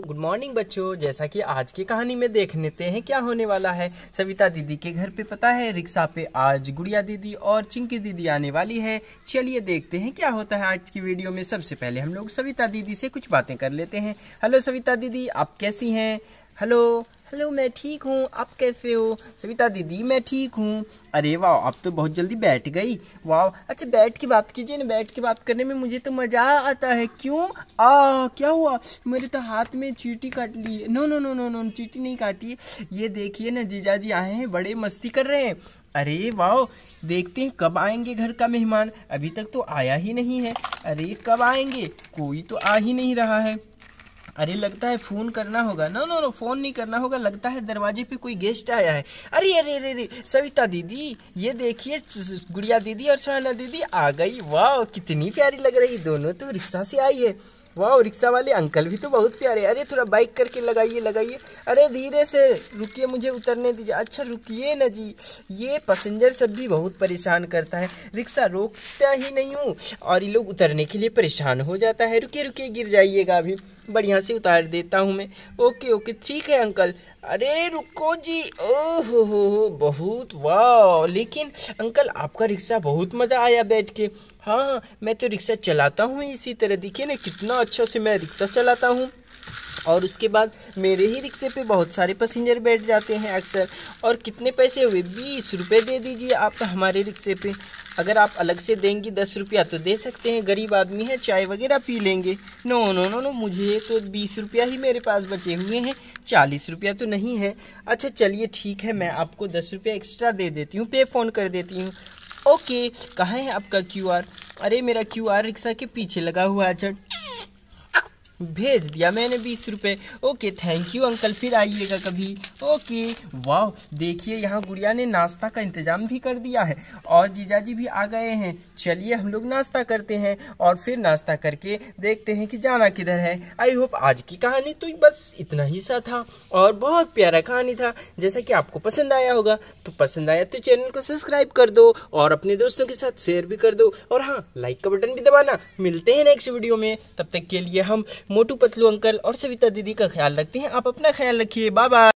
Good morning बच्चों। जैसा कि आज की कहानी में देख लेते हैं क्या होने वाला है। सविता दीदी के घर पे पता है रिक्शा पे आज गुड़िया दीदी और चिंकी दीदी आने वाली है। चलिए देखते हैं क्या होता है आज की वीडियो में। सबसे पहले हम लोग सविता दीदी से कुछ बातें कर लेते हैं। हेलो सविता दीदी, आप कैसी हैं? हेलो हेलो, मैं ठीक हूँ, आप कैसे हो? सविता दीदी मैं ठीक हूँ। अरे वाह, आप तो बहुत जल्दी बैठ गई। वाह, अच्छा बैठ के बात कीजिए ना। बैठ के बात करने में मुझे तो मजा आता है। क्यों? क्या हुआ? मेरे तो हाथ में चींटी काट ली है। No no no no no, चींटी नहीं काटी। ये देखिए ना, जीजा जी आए हैं, बड़े मस्ती कर रहे हैं। अरे वाह, देखते हैं कब आएंगे घर का मेहमान। अभी तक तो आया ही नहीं है। अरे कब आएंगे? कोई तो आ ही नहीं रहा है। अरे लगता है फोन करना होगा। नो नो नो, फोन नहीं करना होगा। लगता है दरवाजे पे कोई गेस्ट आया है। अरे अरे अरे अरे, सविता दीदी ये देखिए, गुड़िया दीदी और सहना दीदी आ गई। वाह, कितनी प्यारी लग रही। दोनों तो रिक्शा से आई है। वाह, रिक्शा वाले अंकल भी तो बहुत प्यारे। अरे थोड़ा बाइक करके लगाइए लगाइए। अरे धीरे से रुकिए, मुझे उतरने दीजिए। अच्छा रुकिए ना जी, ये पैसेंजर सब भी बहुत परेशान करता है। रिक्शा रोकता ही नहीं हूँ और ये लोग उतरने के लिए परेशान हो जाता है। रुकिए रुकिए, गिर जाइएगा, अभी बढ़िया से उतार देता हूँ मैं। ओके ओके, ठीक है अंकल। अरे रुको जी। ओहो हो, बहुत वाह। लेकिन अंकल आपका रिक्शा बहुत मज़ा आया बैठ के। हाँ, मैं तो रिक्शा चलाता हूँ इसी तरह। देखिए ना कितना अच्छा से मैं रिक्शा चलाता हूँ। और उसके बाद मेरे ही रिक्शे पे बहुत सारे पैसेंजर बैठ जाते हैं अक्सर। और कितने पैसे हुए? 20 रुपये दे दीजिए आप हमारे रिक्शे पे। अगर आप अलग से देंगी 10 रुपया तो दे सकते हैं, गरीब आदमी है, चाय वगैरह पी लेंगे। नो नो नो नो, मुझे तो 20 रुपया ही मेरे पास बचे हुए हैं, 40 रुपया तो नहीं है। अच्छा चलिए ठीक है, मैं आपको 10 रुपया एक्स्ट्रा दे देती हूँ, पे फ़ोन कर देती हूँ। ओके, कहाँ है आपका QR? अरे मेरा QR रिक्शा के पीछे लगा हुआ है। अच्छा भेज दिया मैंने 20 रुपये। ओके थैंक यू अंकल, फिर आइएगा कभी। ओके। वाह, देखिए यहाँ गुड़िया ने नाश्ता का इंतजाम भी कर दिया है और जीजाजी भी आ गए हैं। चलिए हम लोग नाश्ता करते हैं और फिर नाश्ता करके देखते हैं कि जाना किधर है। आई होप आज की कहानी तो बस इतना ही सा था और बहुत प्यारा कहानी था। जैसा कि आपको पसंद आया होगा, तो पसंद आया तो चैनल को सब्सक्राइब कर दो और अपने दोस्तों के साथ शेयर भी कर दो। और हाँ, लाइक का बटन भी दबाना। मिलते हैं नेक्स्ट वीडियो में, तब तक के लिए हम मोटू पतलू अंकल और सविता दीदी का ख्याल रखते हैं। आप अपना ख्याल रखिए। Bye bye.